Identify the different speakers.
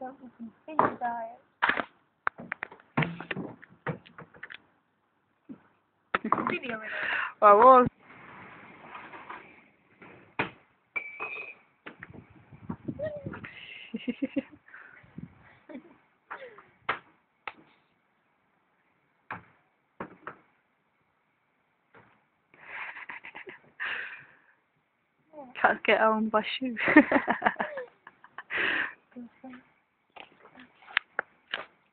Speaker 1: Hiç daha yok. Biliyor beni.
Speaker 2: Vamos. Kalk aún başı.